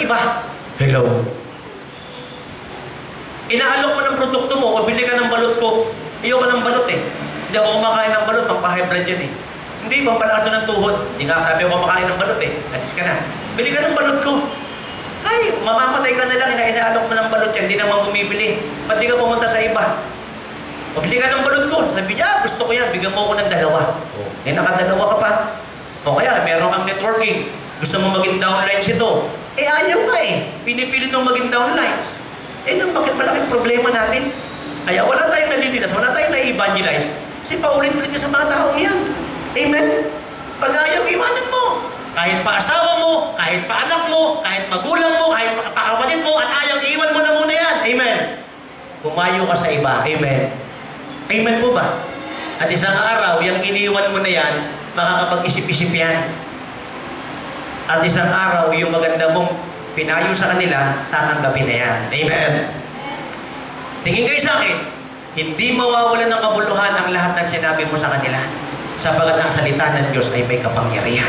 iba. Hello. Inaalok mo ng produkto mo, o bili ka ng balot ko. Ayoko ng balot eh. Hindi ako kumakain ng balot, pang-high blood yan eh. Hindi, pampalakas ng tuhod. Hindi nga sabi ako kumakain ng balot eh. Alis ka na. Bili ka ng balot ko. Ay, mamamatay ka na lang, inaalok mo ng balot yan, hindi naman bumibili. Ba't di ka pumunta sa iba? O bili ka ng balot ko. Sabi niya, gusto ko yan, bigyan mo ako ng dalawa. Eh, nakadalawa ka pa. O kaya, meron kang networking. Gusto mo maging downlines ito. Eh, ayaw ka eh. Pinipilit mong maging downlines. Eh, nang bakit malaking problema natin? Kaya wala tayong nalilitas, wala tayong na-evangelize. Kasi paulit-ulit ka sa mga taong yan. Amen? Pag ayaw, iwanan mo. Kahit pa asawa mo, kahit pa anak mo, kahit magulang mo, kahit pa kapatid mo, at ayaw, iwan mo na muna yan. Amen? Pumayo ka sa iba. Amen? Amen po ba? At isang araw, yung iniwan mo na yan, makakapag-isip-isip yan. At isang araw, yung maganda mong pinayo sa kanila, tatanggapin na yan. Amen? Tingin kayo sa akin, hindi mawawalan ng kabuluhan ang lahat ng sinabi mo sa kanila, sapagat ang salita ng Diyos ay may kapangyarihan.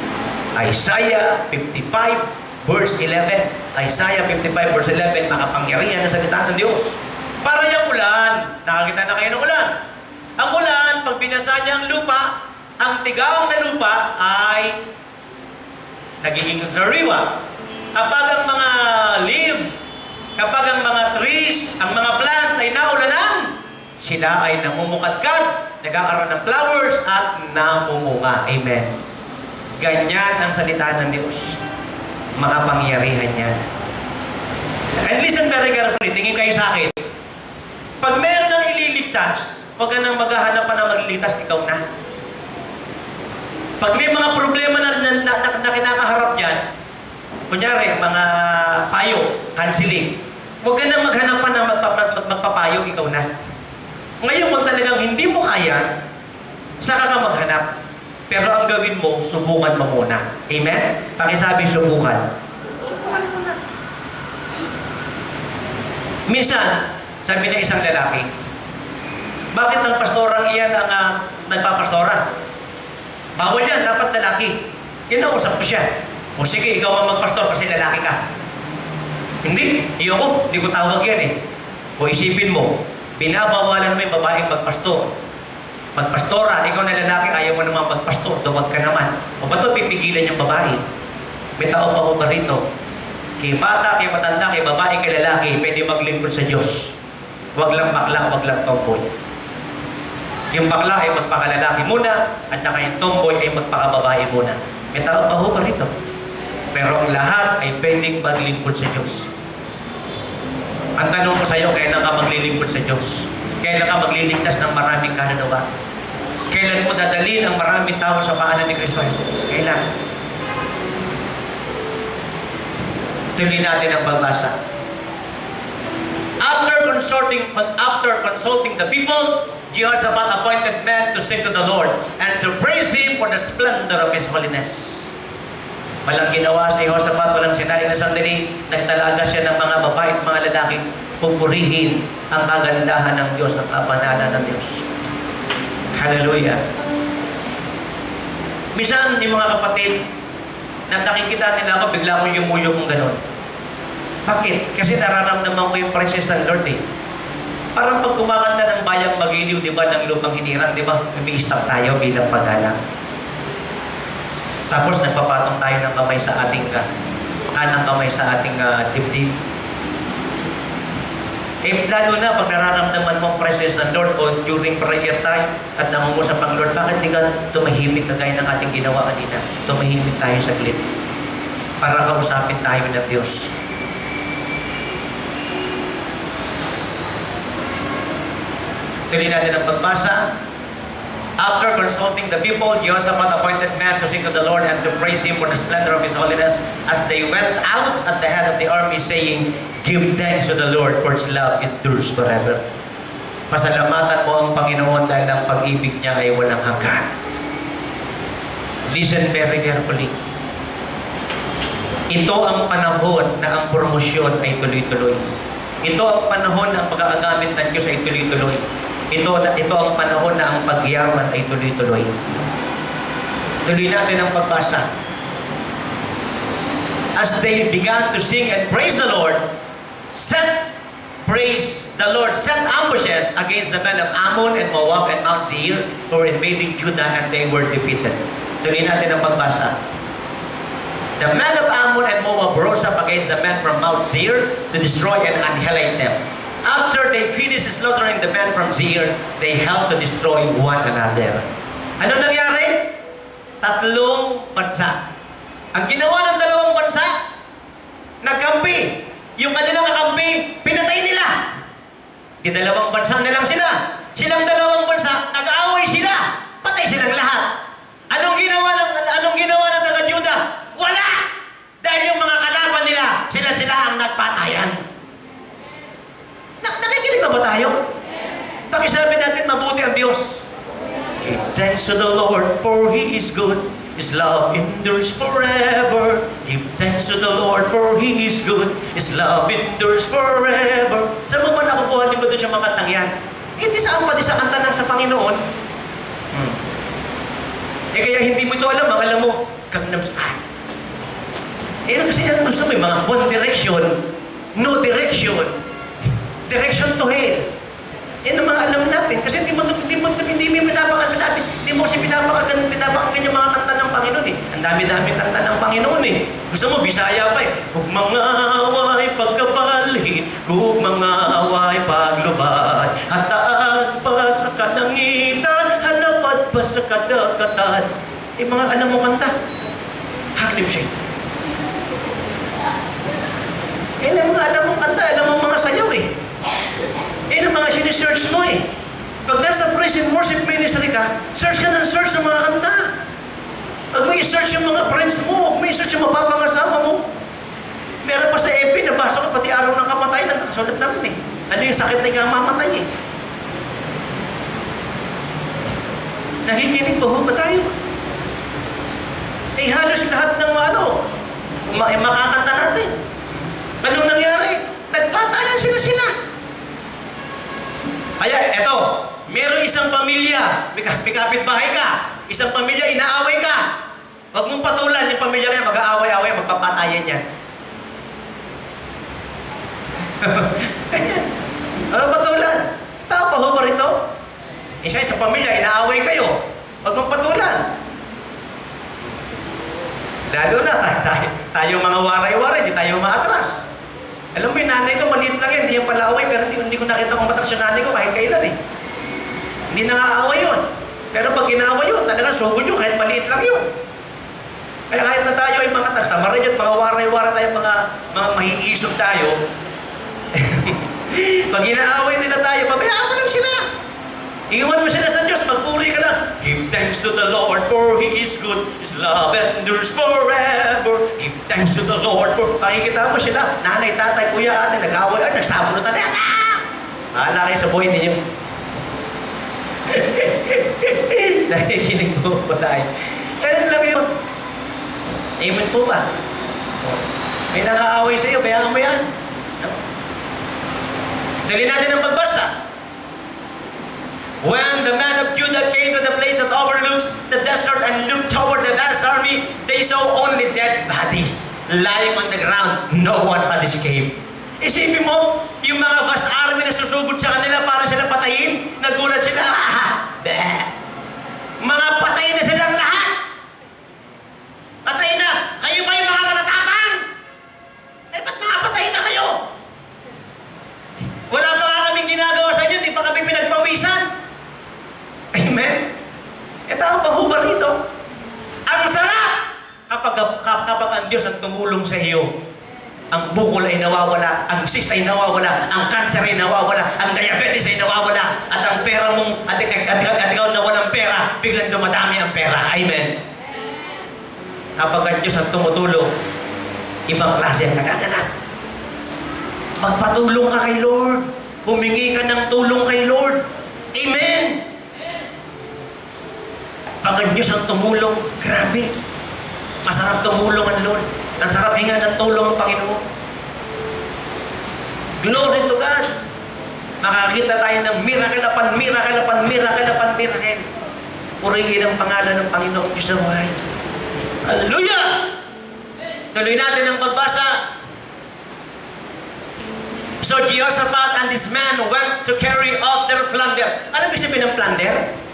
Isaiah 55 verse 11. Isaiah 55 verse 11, makapangyarihan ang salita ng Diyos. Para yung ulan, nakakita na kayo ng ulan. Ang ulan, pag binasa niya ang lupa, ang tigaong na lupa ay nagiging sariwa. Kapag ang mga leaves, kapag ang mga trees, ang mga plants ay naulanan, sila ay namumukadkad, nagkakaroon ng flowers at namumunga. Amen. Ganyan ang salita ng Diyos. Makapangyarihan yan. And listen very carefully, tingin kayo sa akin. Pag meron ng ililigtas, huwag ka nang maghahanap pa na magliligtas, ikaw na. Pag may mga problema na kinakaharap yan, kunyari, mga payo, counseling, huwag ka nang maghanap pa na magpapayo, ikaw na. Ngayon, kung talagang hindi mo kaya, saka ka maghanap. Pero ang gawin mo, subukan mo muna. Amen? Pakisabi, subukan. Subukan mo na. Minsan, sabi ng isang lalaki, bakit ang pastorang iyan ang nagpapastora? Bawal yan, dapat lalaki. Kinausap ko siya. O sige, ikaw ang magpastor kasi lalaki ka. Hindi, hindi ko tawag yan eh. O isipin mo, binabawalan mo yung babaeng magpastor. Magpastora, ikaw na lalaki, ayaw mo naman magpastor, duwag ka naman. O ba't mo pipigilan yung babae? May tao pa ko ba rito? Kay bata, kay matanda, kay babae, kay lalaki, pwede maglingkod sa Diyos. Huwag lang bakla, huwag lang tomboy. Yung bakla ay magpakalalaki muna, at saka yung tomboy ay magpakababae muna. May tao pa ko ba rito? Pero ang lahat ay pwedeng maglingkod sa Diyos. Ang tanong ko sa iyo, kailan ka maglilingkod sa Diyos? Kailan ka magliligtas ng maraming kaluluwa? Kailan mo dadalhin ang maraming tao sa paanan ni Kristo Jesus? Kailan? Tuloy natin ang pagbasa. After consulting the people, Jehoshaphat appointed men to sing to the Lord and to praise Him for the splendor of His holiness. Walang ginawa si Jehoshaphat, walang sinabi na sandali, nagtalaga siya ng mga babae at mga lalaking pupurihin ang kagandahan ng Diyos, ang kapanalan ng Diyos. Hallelujah. Minsan, yung mga kapatid, na nakikita nila ako, bigla akong yumuyo kong gano'n. Bakit? Kasi nararamdaman ko yung presence ng Lord eh. Parang pag kumakanta ng bayang magiliw, di ba, ng lupang hinirang, di ba, umi-stop tayo bilang paggalang. Tapos nagpapatong tayo ng kamay sa ating dibdib. Eh, lalo na pag nararamdaman mo ang presence ng Lord o during prayer time at nangungusap ang Lord, bakit di ka tumahimik na gaya ng ating ginawa kanina? Tumahimik tayo saglit para kausapin tayo ng Diyos. Tuloy natin ang pagbasa. After consulting the people, Jehoshaphat appointed men to sing to the Lord and to praise Him for the splendor of His holiness as they went out at the head of the army saying, "Give thanks to the Lord for His love endures forever." Pasalamatan mo ang Panginoon dahil ang pag-ibig niya ay walang hanggan. Listen very carefully. Ito ang panahon na ang promosyon ay tuloy-tuloy. Ito ang panahon na ang pag-aagamit ng Diyos ay tuloy-tuloy. Ito ang panahon na ang pagyaman ay tuloy-tuloy. Tuloy natin ang pagbasa. as they began to sing and praise the Lord, set ambushes against the men of Ammon and Moab and Mount Seir who were invading Judah, and they were defeated. Tuloy natin ang pagbasa. The men of Ammon and Moab rose up against the men from Mount Seir to destroy and annihilate them. After they finished slaughtering the men from Seir, they helped to destroy one another. Ano nangyari? 3 bansa. Ang ginawa ng 2 bansa, nagkampi. Yung kanilang kakampi, pinatay nila. Di 2 bansa nilang sila. Silang 2 bansa, nag-aaway sila. Patay silang lahat. Anong ginawa ng taga-Juda? Wala! Dahil yung mga kalaban nila, sila ang nagpatayan. Nakikinig na ba tayo? Bakit sabi natin mabuti ang Diyos? Give thanks to the Lord, for He is good. His love endures forever. Give thanks to the Lord, for He is good. His love endures forever. Saan mo ba nakukuha niyo doon sa mga kantang yan? Hindi saan pati sa kanta ng sa Panginoon. Kaya hindi mo ito alam mo, Gangnam Style. Kasi yan gusto mo, mga One Direction, No Direction, Direction to Hell. Yan ang mga alam natin. Kasi hindi mo pinapakaganda natin. Hindi mo kasi pinapakaganda yung mga kanta ng Panginoon eh. Ang dami-dami kanta ng Panginoon eh. Gusto mo, Bisaya pa eh. Kung mga away pagkabalhin, kung mga away paglubad, at taas pa sa kanangitan, halapad pa sa kadagatan. Mga alam mo kanta. Harlem Shake. Yan ang mga alam mo kanta, alam mo mga sayaw eh. Yan ang mga sinisearch mo eh. Pag nasa praise and worship ministry ka, search ka ng search ng mga kanta. Pag may search yung mga friends mo, may search yung mapapangasawa mo. Meron pa sa FB, nabasa ko pati araw ng kamatayan, nakasulat na rin eh. Ano yung sakit na ikamamatay eh. Nakikinig ba tayo? Eh halos lahat ng makakanta natin. Anong nangyari? Nagpatayan sila. Kaya, eto, meron isang pamilya, may kapitbahay ka, isang pamilya, inaaway ka. Huwag mong patulan yung pamilya na yan, mag-aaway-aaway, magpapatayan yan. Huwag patulan. Tao pa ho ba rito? Isa isang pamilya, inaaway kayo. Huwag mong patulan. Lalo na, tayo mga waray-waray, di tayo maatras. Alam mo yung nanay ko, maliit lang yan, hindi yan pala away, pero hindi ko nakita kung matras yung nanay ko kahit kailan eh. Hindi nang-aaway yun. Pero pag ginaaway yun, talagang sugod yun, kahit maliit lang yun. Kaya kahit na tayo ay mga tagsama rin yun, mga waray-waray tayo, mga mahiisog tayo. Pag ginaaway nila tayo, pabayaan mo lang sila. Iwan mo sila sa Diyos, magpuri ka lang. Give thanks to the Lord, for He is good. His love endures forever. Give thanks to the Lord, for... Pakikita mo sila, nanay, tatay, kuya, ate, nag-away, nagsabunutan na. Mahala kayo sa buhay ninyo. Nakikinig po ba tayo? Kailan lang yun? Amen po ba? May nang-aaway sa iyo, kaya mo yan. Dali natin ang pagbasa. When the man of Judah came to the place that overlooks the desert and looked toward the vast army, they saw only dead bodies lying on the ground. No one had escaped. Isipin mo, yung mga vast army na susugod sa kanila para sila patayin, nagulat sila, mga patay na silang lahat. Patay na. Kayo ba yung mga matatapang? Eh, ba't mga patay na kayo? Wala pa nga kaming ginagawa sa inyo, di pa kami pinagpawisan. Amen? Ito ang pahubar rito. Ang sarap kapag ang Diyos ang tumulong sa iyo. Ang bukol ay nawawala, ang cyst ay nawawala, ang cancer ay nawawala, ang diabetes ay nawawala, at ang pera mong, at ikaw na walang pera, biglang dumadami ang pera. Amen? Kapag ang Diyos ang tumutulong, ibang klase ang nagaganap. Magpatulong ka kay Lord. Humingi ka ng tulong kay Lord. Amen? Pag ang Diyos ang tumulong, grabe. Masarap tumulong ang Lord. Ang sarap hinga ng tulong ng Panginoon. Glory to God. Makakita tayo ng miracle upon miracle upon miracle upon miracle. Purihin ang pangalan ng Panginoon Diyos sa buhay. Hallelujah! Tuloy natin ang pagbasa. So Jehoshaphat and his men went to carry out their plunder. Ano ibig sabihin ng plunder?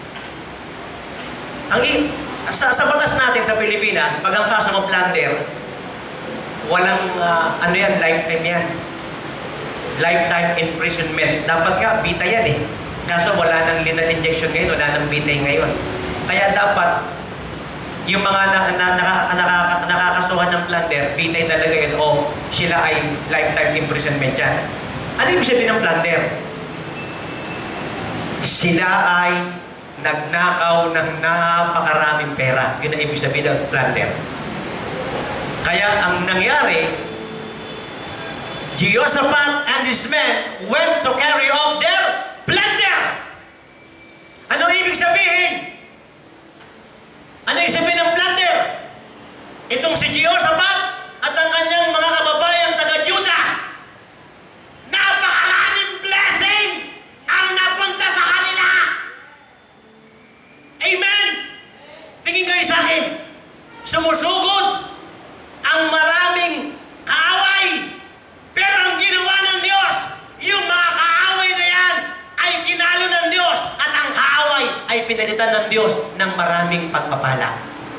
Sa batas natin sa Pilipinas, pag ang kaso mo plunder, walang, lifetime yan. Lifetime imprisonment. Dapat nga, bita yan eh. Kaso wala nang lethal injection ngayon, wala nang bitay ngayon. Kaya dapat, yung mga nakakasuhan ng plunder, bitay talaga yun, o sila ay lifetime imprisonment yan. Ano ibig sabihin ng plunder? Sila ay nagnakaw ng napakaraming pera. Yun ang ibig sabihin ng plunder. Kaya ang nangyari, Jehoshaphat and his men went to carry off their plunder. Ano ibig sabihin? Ano ibig sabihin ng plunder? Itong si Jehoshaphat at ang kanyang mga kababayang taga-Juda, napakaraming blessing ang napunta sa kanila. Amen? Tingin kayo sa akin. Sumusugod ang maraming kaaway. Pero ang ginawa ng Diyos, yung mga kaaway na yan ay kinalo ng Diyos at ang kaaway ay pinalitan ng Diyos ng maraming pagpapala.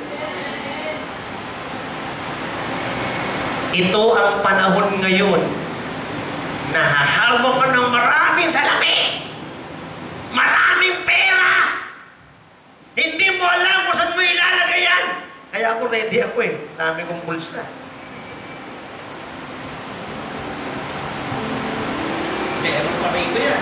Ito ang panahon ngayon na hahawak ka ng maraming salapi, maraming pera. Hindi mo alam kung saan mo ilalagay yan. Kaya ako ready ako eh. Dami kong bulsa. Meron pa rito yan.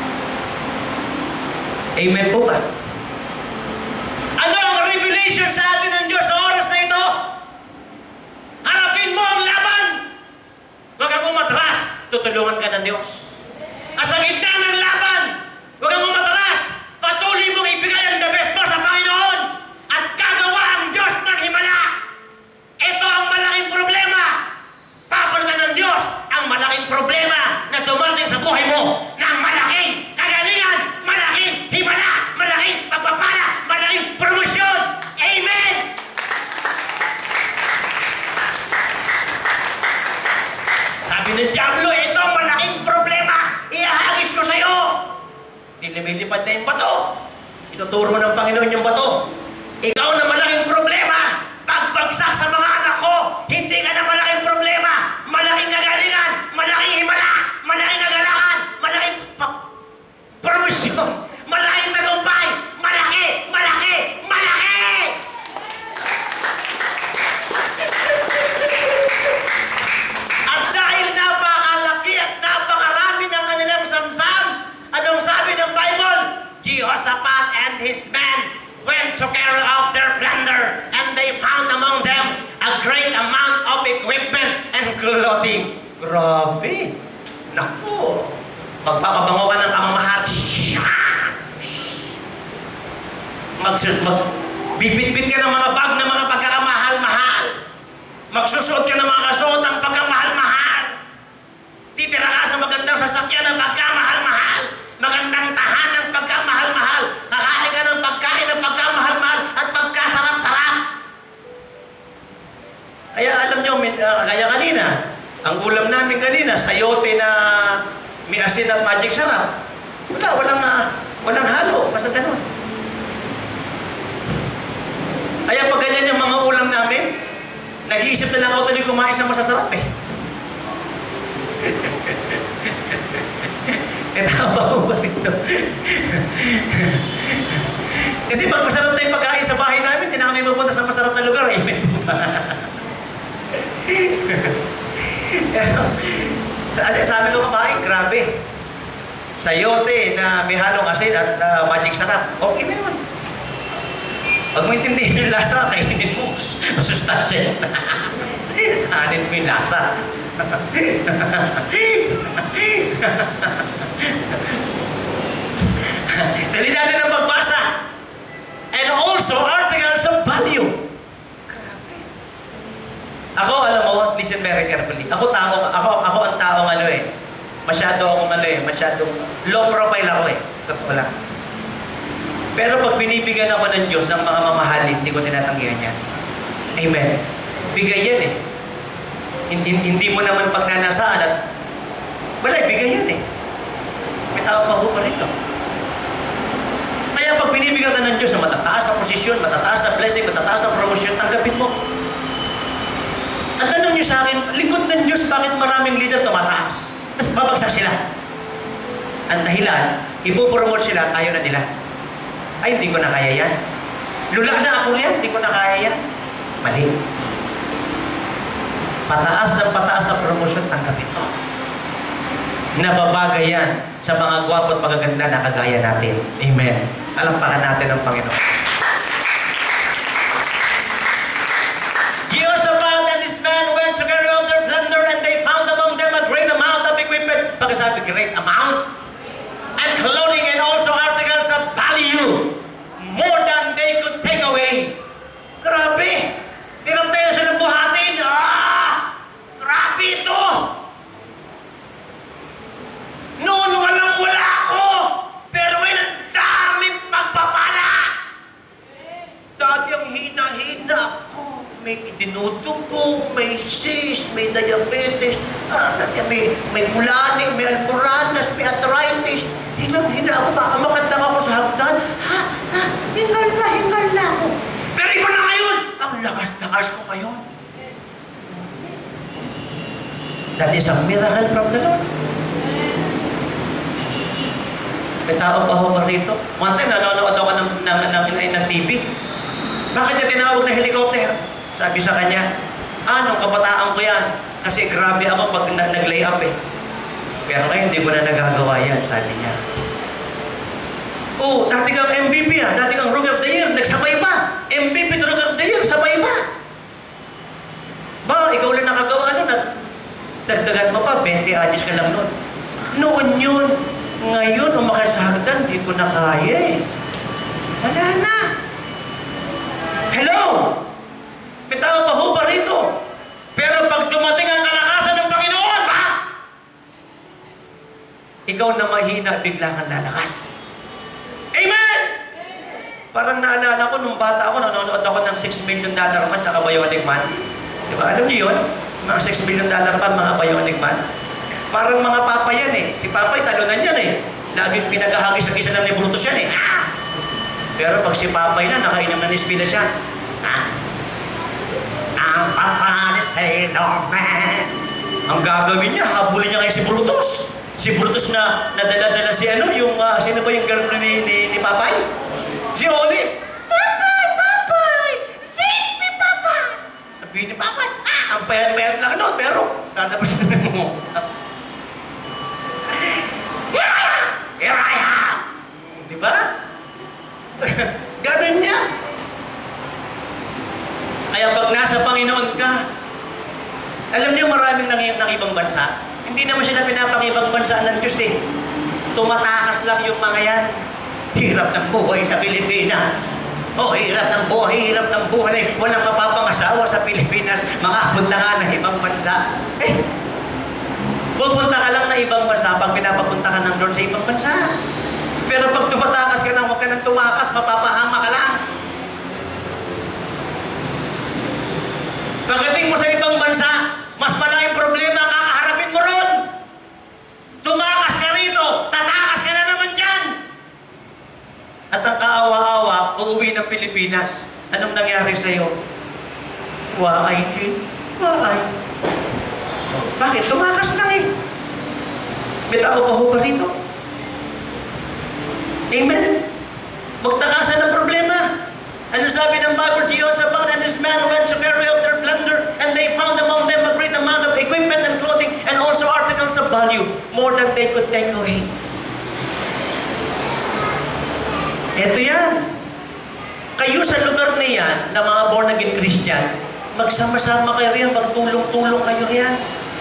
Amen po ba? Ano ang revelation sa atin ng Diyos sa oras na ito? Harapin mo ang laban. Huwag kang umatras. Tutulungan ka ng Diyos. Sa gitna ng laban, huwag kang umatras. Patuloy mong ibigay ang the best mo sa Panginoon. At gagawa ang Diyos ng himala. Ito ang malaking problema. Papalitan ng Diyos ang malaking problema na dumating sa buhay mo ng malaking kagalingan, malaking himala, malaking pagpapala, malaking promosyon. Amen! Sabi ng Diablo, ito malaking problema. Iahagis ko sa'yo. Lumilipad na yung bato. Ituturo ng Panginoon yung bato. Ikaw na malaking problema. Pagbagsak sa mga anak ko, hindi ka na malaking problema. Malaking kagalingan, malaking himala, malaking kagalangan, malaking promosyon, malaking tagumpay, malaki, malaki, malaki! At dahil napakalaki at napakarami ng kanilang samsam, anong sabi ng Bible? Jehoshaphat and his men went to carry out their plunder, and they found among them a great amount of equipment and clothing. Grabe! Naku! Magpapabango ka ng kamamahal. Bibit-bit ka ng mga bag ng mga pagkakamahal-mahal. Magsusuot ka ng mga kasuot ng pagkamahal-mahal. Titira ka sa magandang sasakyan ng pagkamahal-mahal. Magandang tahan ng pagkamahal-mahal. Kakain ka ng pagkain ng pagkamahal-mahal at pagkasarap-sarap. Kaya alam nyo, kaya kanina, ang ulam namin kanina, sayote na may asin at magic sarap. Walang halo. Basta ganun. Kaya pag ganyan yung mga ulam namin, nag-iisip na lang ako tuloy kumain sa masasarap eh. Tama ko ba ito? Kasi pag masarap na yung pagkain sa bahay namin, hindi na kami mapunta sa masarap na lugar. Amen po ba? Sabi ko kumain, grabe. Sayote na may halong asin at magic sarap. Okay na yun. Pag mo intindihin yung lasa, kainin mo. Masustansya yun. Anin mo yung lasa. Dali natin ang pagbasa. And also articles of value. Grabe. Ako, alam mo, listen very carefully. Ako ang taong masyadong low profile ako eh. Totoo lang. Pero pag binibigyan ako ng Diyos ng mga mamahalin, hindi ko tinatanggihan yan. Amen. Bigay yan eh. hindi mo naman pagnanasaan at wala, ibigay yan eh. May tao pa ho pa rito. Kaya pag binibigyan ka ng Diyos na matataas ang posisyon, matataas ang blessing, matataas ang promosyon, tanggapin mo. Ang tanong nyo sa akin, lingkod ng Diyos, bakit maraming leader tumataas? Tapos babagsak sila. Ang dahilan, ipopromote sila, ayaw na nila. Ay, hindi ko na kaya yan. Lula na ako yan, hindi ko na kaya yan. Mali. Pataas ang promosyon, tanggapin mo. Nababagay yan sa mga gwapo at magaganda na kagaya natin. Amen. Alampakan natin ang Panginoon. Jehoshaphat and this man went to carry out their plunder and they found among them a great amount of equipment. Pagkasabi, great amount. And clothing and also articles of value. More than they could take away. Grabe! Ilang tayo silang buhatin. Grabe ito! Noon walang-wala ako, pero ngayon ang daming pagpapala. Dati ang hina-hina ako. May idinudugo, may cyst, may diabetes, may mulaning, may almoranas, may arthritis. Hina ako, makandang ako sa hagdan. Hingal na ako. Pero iba na ngayon, ang lakas-lakas ko ngayon. That is a miracle from the Lord. May tao pa ho rito. One time, nanonood ako ng TV. Bakit niya tinawag na helicopter? Sabi sa kanya, nung kabataan ko yan. Kasi grabe ako pag nag-lay up eh. Pero ngayon, hindi ko na nagagawa yan, sabi niya. Dati kang MVP dati kang Rookie of the Year, nagsabay pa. MVP to Rookie of the Year, sabay pa. Ikaw lang nakagawa dagdagan mo pa, 20 anyos ka lang noon. Noon yun. Ngayon, umakyat sa hagdan, di ko na kaya eh. Wala na. Hello! May tao pa ho ba rito? Pero pag dumating ang kalakasan ng Panginoon, ikaw na mahina, bigla kang lalakas. Amen! Parang naalala ko, nung bata ako, nanonood ako ng $6 million man sa Bionic Man. Diba? Alam niyo yun? Mga $6 million man, mga Bionic Man. Parang mga papa yan eh. Si papay, talunan yan eh. Laging pinagahagis ang isa ng ni Brutus yan eh. Pero pag si papay na, nakainom na ni Spinas yan. Ang papa ni Saint Omen. Ang gagawin niya, habulin niya ngayon si Brutus. Si Brutus na nadala-dala si yung, sino ba yung girlfriend ni papay? Si Olive. Papay! Save me, papay! Sabihin ni papay, ang payat-payat lang no, pero tatapos na mo. Here I am! Diba? Ganun niya. Kaya pag nasa Panginoon ka, alam niyo maraming nang ibang bansa, hindi naman sila pinapangibang bansa ng Diyos eh. Tumatakas lang yung mga yan. Hirap ng buhay sa Pilipinas. Hirap ng buhay. Walang mapapangasawa sa Pilipinas. Makapunta nga ng ibang bansa. Pupunta ka lang na ibang bansa pag pinapapunta ka ng Lord sa ibang bansa. Pero pag tumatakas ka na, huwag ka nang tumakas, mapapahama ka lang. Pagdating mo sa ibang bansa, mas malaking problema ang kakaharapin mo ron. Tumakas ka rito, tatakas ka na naman dyan. At ang kaawa-awa, uuwi ng Pilipinas. Anong nangyari sa'yo? Why, kid? Why? Bakit? Tumakas lang eh. May tao pa ho ba rito? Amen? Magtakasan ng problema. Ano sabi ng Bible? Jehoshaphat and his man went to carry out their plunder and they found among them a great amount of equipment and clothing and also articles of value, more than they could take away. Ito yan. Kayo sa lugar na yan, na mga born-again Christian, magsama-sama kayo riyan, magtulong-tulong kayo riyan.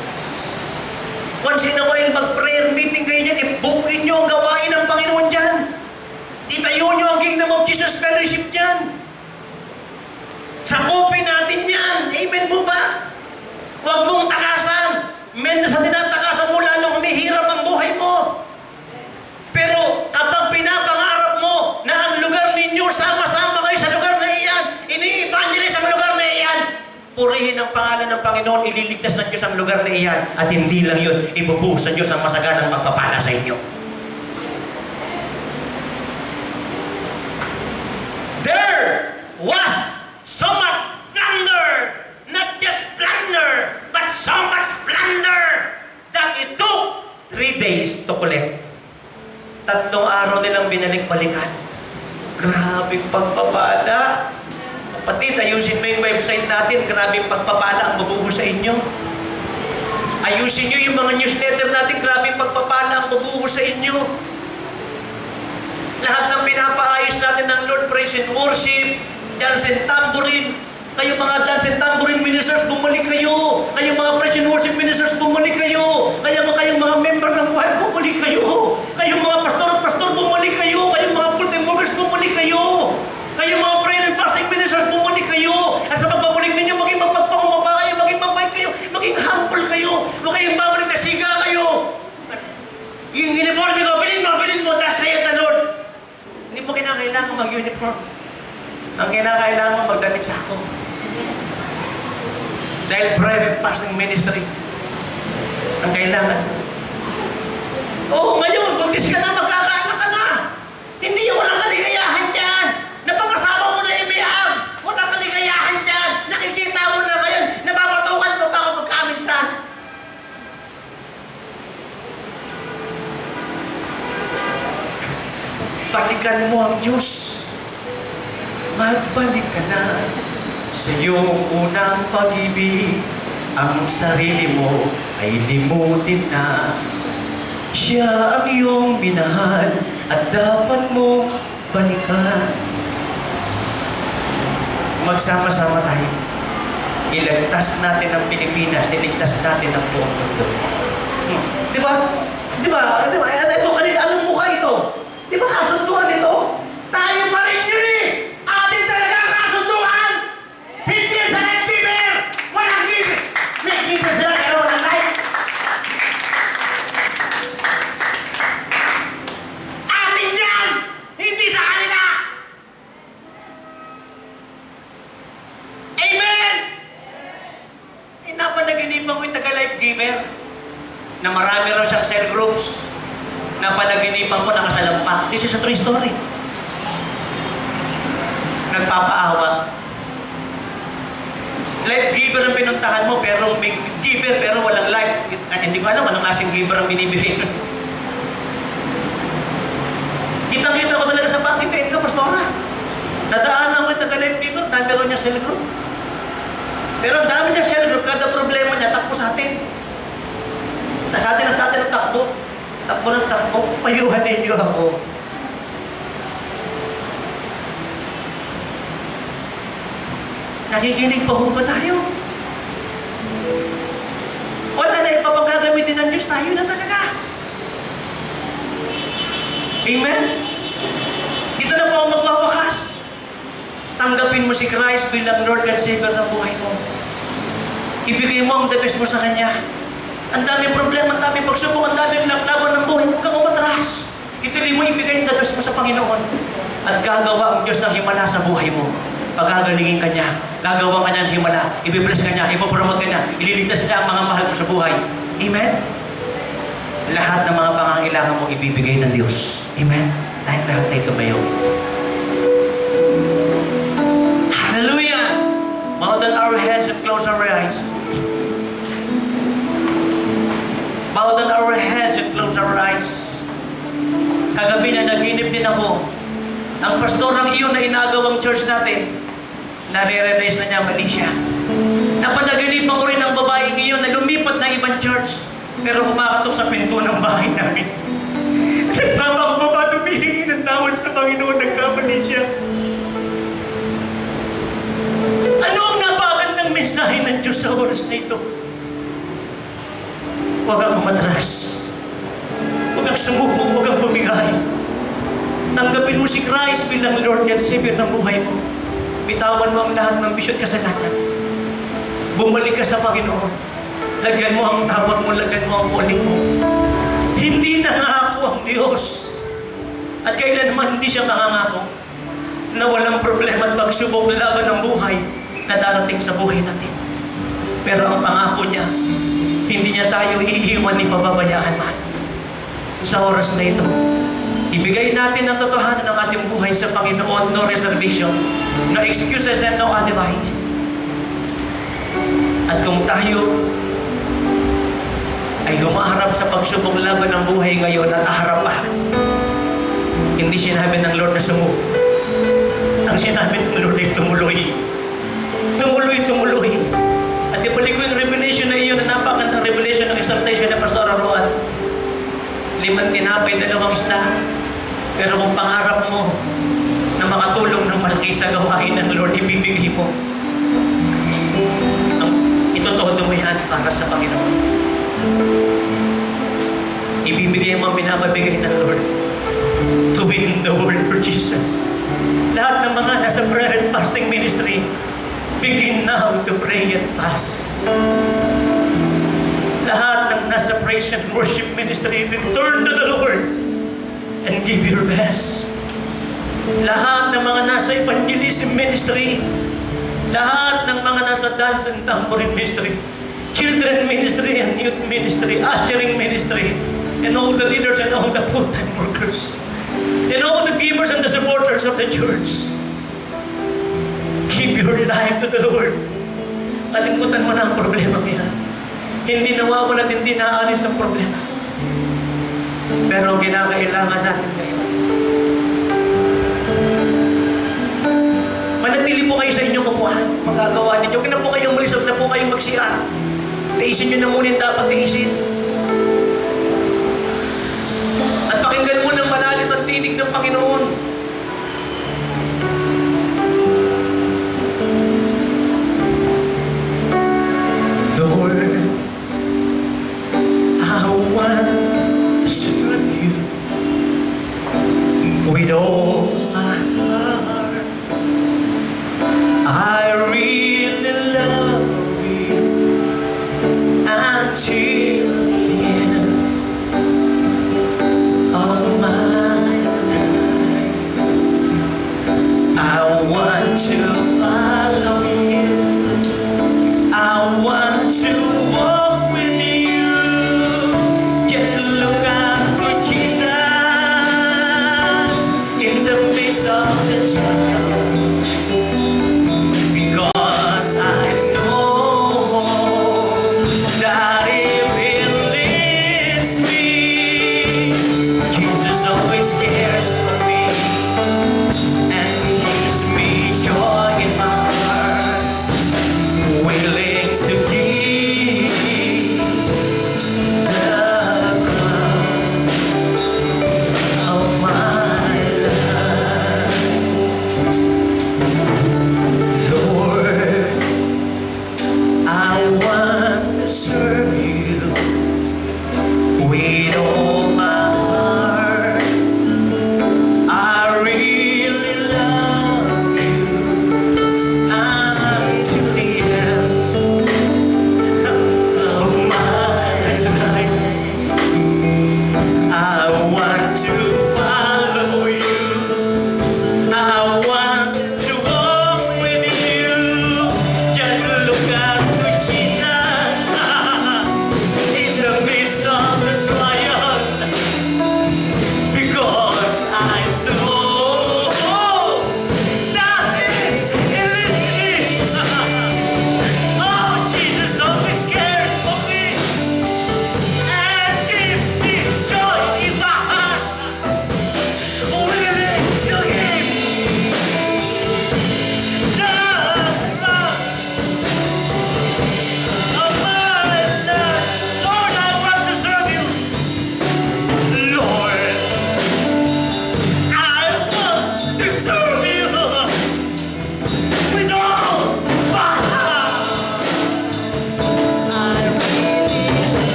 Once in a while, mag-prayer meeting kayo dyan, ibukin nyo ang gawain ng Panginoon dyan. Itayo nyo ang Kingdom of Jesus Fellowship dyan. Sakupin natin yan. Amen po ba? Huwag mong takasan. Mendes sa tinatakasan mo, lalong humihirap ang buhay mo. Pero kapag pinapangarap mo na ang lugar ninyo, sama-sama kayo sa lugar na iyan, ini-evangelize ang lugar na iyan, for pupurihin ang pangalan ng Panginoon, ililigtas ng Diyos ang lugar na iyan. At hindi lang yun, ibubuhos sa Diyos ang masaganang pagpapala sa inyo. There was so much splendor, not just splendor, but so much splendor that it took 3 days to collect. 3 araw nilang binalik-balikan. Grabing pagpapala. Kapatid, ayusin mo yung website natin. Grabing pagpapala ang mabubuo sa inyo. Ayusin nyo yung mga newsletter natin. Grabing pagpapala ang mabubuo sa inyo. Lahat ng pinapaayos natin ng Lord Praise and Worship, dance and tambourine. Kayo mga dance and tambourine ministers, bumalik kayo. Kayo mga Praise and Worship ministers, bumalik kayo. Kayong mga member ng choir, bumalik kayo. Kayong mga pastor at pastor, bumalik kayo. Kayong mga full-time workers, bumalik kayo. Kayong mga prayer and fasting ministers, bumalik kayo. At sa pagbabalik ninyo, maging magpagpakumbaba kayo, maging mabait kayo, maging humble kayo. Huwag kayong babalik na siga kayo. Yung uniform ko, bilhin mo, that's saith the Lord. Hindi mo kinakailangan mag-uniform. Ang kinakailangan magdamit sa ako. Dahil private fasting ministry ang kailangan. Oo, ngayon, buntis ka na, magkakaanak ka na. Hindi, walang kaligayahan dyan. Napag-asawa mo na yung may abs. Walang kaligayahan dyan. Nakikita mo na ngayon. Napapatukan mo pa ako magkaminsan. Balikan mo ang Diyos. Magbalik ka na sa iyong unang pag-ibig. Ang sarili mo ay limutin na. Siya ang iyong minahal at dapat mo balikan. Magsama-sama tayo. Iligtas natin ang Pilipinas, iligtas natin ang buong mundo. Di ba? Ito kanina, anong mukha ito? Di ba kasunduan ito? Tayo pa rin yun eh! Atin talaga ang kasunduan! Hindi sa life-giver! Walang giver! May giver sila, pero walang life! Atin yan! Hindi sa kanila! Amen! Napanaginipan ko yung taga-life giver na marami raw siyang cell groups. Napanaginipan ko nakasalampak. This is a true story. Nagpapaawa. Life giver ang pinuntahan mo, pero may giver, pero walang life. Hindi ko alam, anong klaseng giver ang binibigay nun. Kitang-kita ko talaga sa bakit ka, pastora. Nadaanan ko yung taga-life giver, dami rin niya cell group. Pero ang dami niya cell group, kada problema niya, takbo sa atin. Sa atin ang takbo. Takbo ng takbo, payuhan ninyo ako. Nakikinig pa ba tayo? Wala na ipapagagamitin ng Diyos, tayo na talaga. Amen? Dito na po ang magwawakas. Tanggapin mo si Christ bilang Lord and Savior ng buhay mo. Ibigay mo ang the best mo sa Kanya. Ang daming problema, ang daming pagsubok, ang daming laban ng buhay. Huwag kang umatras. Ituloy mo, ibigay ang the best mo sa Panginoon. At gagawa ang Diyos ng himala sa buhay mo. Pagagalingin ka niya, gagawa ka niya ng himala, ibibless ka niya, ipopromote ka niya, ililigtas niya ang mga mahal mo sa buhay. Amen? Lahat ng mga pangangailangan mo ibibigay ng Diyos. Amen? Dahil lahat na ito mayo. Hallelujah! Bow down our heads and close our eyes. Bow down our heads and close our eyes. Kagabi na naginip din ako. Ang pastorang iyon na inagawang church natin, nare-realize na niya mali siya. Napanaginipan ko rin ang babaeng iyon na lumipat ng ibang church, pero kumakatok sa pinto ng bahay namin. Nagpapakababa, tumihingi ng tawad sa Panginoon, nagkamali siya. Ano ang napagandang mensahe ng Diyos sa oras na ito? Huwag kang umatras. Huwag kang sumuko, huwag kang bumigay. Tanggapin mo si Christ bilang Lord and Savior ng buhay mo. Bitawan mo ang lahat ng bisyo at kasalanan. Bumalik ka sa Panginoon. Lagyan mo ang tawag mo, lagyan mo ang calling mo. Hindi nangako ang Diyos. At kailanman hindi siya mangangako na walang problema at pagsubok na laban ng buhay na darating sa buhay natin. Pero ang pangako niya, hindi niya tayo iiwan ni pababayaan man. Sa oras na ito, ibigay natin ang totohanan ng ating buhay sa Panginoon, no reservation, no excuses and no alibi. At kung tayo ay humaharap sa pagsubok laban ng buhay ngayon at aharap pa, hindi sinabi ng Lord na sumuko. Ang sinabi ng Lord ay tumuloy. Tumuloy, tumuloy. At ibalik ko yung revelation na iyon, na napakandang revelation ng exaltation ng Pastor Aruan. 5 tinapay, 2 isda. Pero kung pangarap mo na makatulong ng malaki sa gawain ng Lord, ibibigay mo. Itotodo mo yan para sa Panginoon. Ibibigay mo ang pinapabigay ng Lord to win the world for Jesus. Lahat ng mga nasa prayer and fasting ministry, begin now to pray and fast. Lahat ng nasa praise and worship ministry, turn to the Lord and give your best. Lahat ng mga nasa evangelism ministry, lahat ng mga nasa dance and tambourine ministry, children ministry and youth ministry, ushering ministry, and all the leaders and all the full-time workers, and all the givers and the supporters of the church, give your life to the Lord. Kalimutan mo na ang problema yan. Hindi nawawala at hindi naalis ang problema. Pero ang kinakailangan natin ngayon, manatili po kayo sa inyong upuan. Magagawa ninyo. Huwag na po kayong marisog na po kayong magsira. Tiisin nyo na muna yung dapat tiisin. At pakinggan mo ng malalim ang tinig ng Panginoon. Lord, I want to serve you with all my heart. I really love you until the end of my life. I want to follow you. I want to walk with you. Just look out for Jesus in the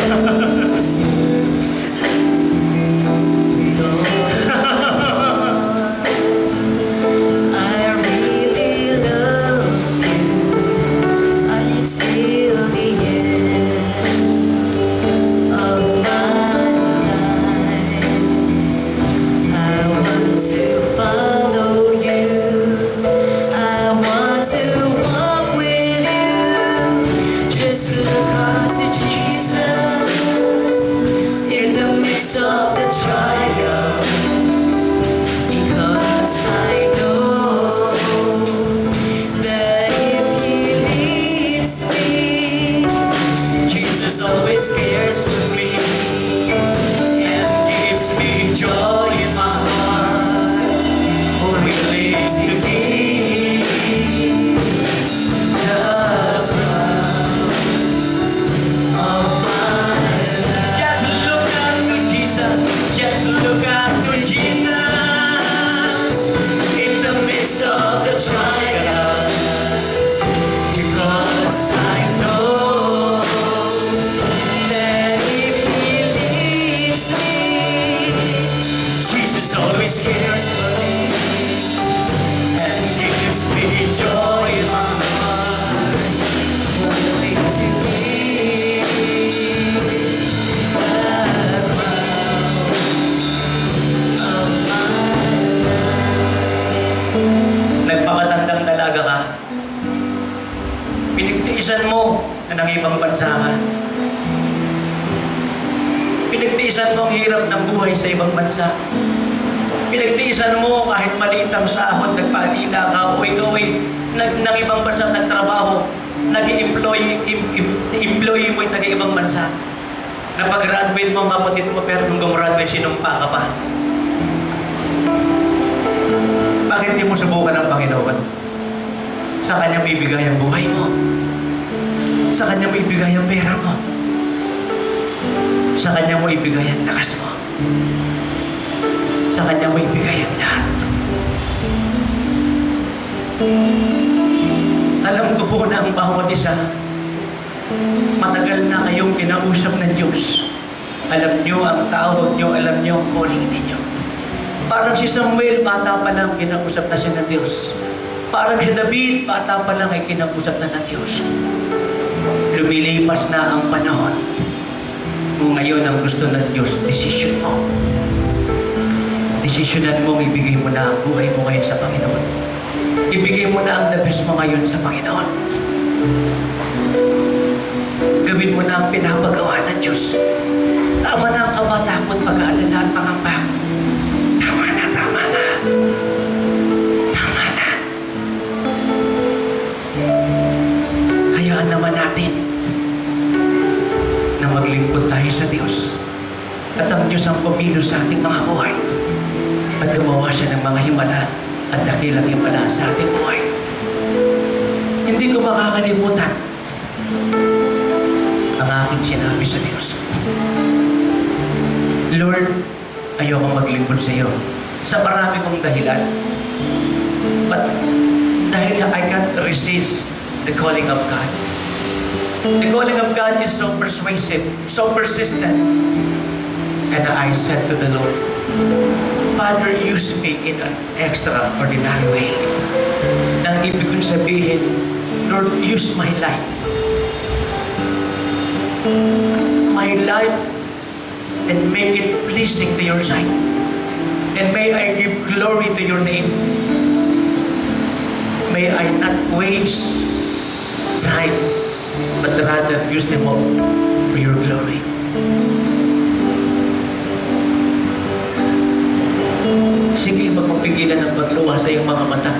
Nagpakatandang dalaga ka. Pinagtiisan mo na ng ibang bansa ka. Pinagtiisan mo ang hirap ng buhay sa ibang bansa. Pinagtiisan mo kahit maliit ang sahod, nagpaalila ka, uwi-uwi, ng ibang bansa nagtrabaho, nag-employee mo yung nag-ibang bansa. Napag-graduate mo, kapatid mo, pero nung gumraduate, sinumpa ka pa. Bakit di mo subukan ang Panginoon? Sa Kanya mo ibigay ang buhay mo. Sa Kanya mo ibigay ang pera mo. Sa Kanya mo ibigay ang lakas mo. Sa Kanya mo ibigay ang lahat. Alam ko po na ang bawat isa, matagal na kayong kinausap ng Diyos. Alam nyo ang tawag nyo, alam nyo ang calling ninyo. Parang si Samuel, bata pa lang, kinausap na siya ng Diyos. Parang si David, bata pa lang ay kinausap na ng Diyos. Lumilipas na ang panahon. Kung ngayon ang gusto ng Diyos, desisyon mo. Desisyonan mo, ibigay mo na ang buhay mo ngayon sa Panginoon. Ibigay mo na ang the best mo ngayon sa Panginoon. Gawin mo na ang pinapagawa ng Diyos. Tama na ang kamatakot, pag-aalala at pangamba. Tama na, tama na. Tama na. Hayaan naman natin na maglingkod tayo sa Diyos. At ang Diyos ang pumilo sa ating mga buhay. At gumawa siya ng mga himala at dakilang himala sa ating buhay. Hindi ko makakalimutan ang aking sinabi sa Diyos. Lord, ayokong maglingkod sa iyo sa marami kong dahilan. But dahil I can't resist the calling of God. The calling of God is so persuasive, so persistent. And I said to the Lord, Father, use me in an extraordinary way. Nang ibig kong sabihin, Lord, use my life. My life, and make it pleasing to your sight. And may I give glory to your name. May I not waste time, but rather use them all for your glory. Sige, magpapigilan ng pagluha sa iyong mga mata.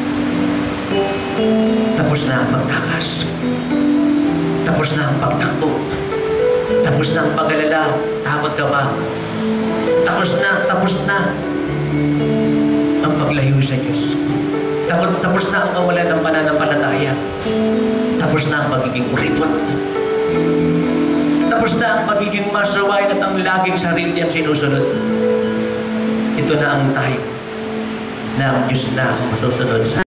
Tapos na ang pagtakas. Tapos na ang pagtakbo. Tapos na ang pag-alala. Takot ka ba? Tapos na ang paglayo sa Diyos. Tapos na ang kawalan ng pananampalataya. Tapos na ang magiging kuripot. Tapos na ang magiging masuwain at ang laging sarili ang sinusunod. Ito na ang time na ang Diyos na ang masusunod sa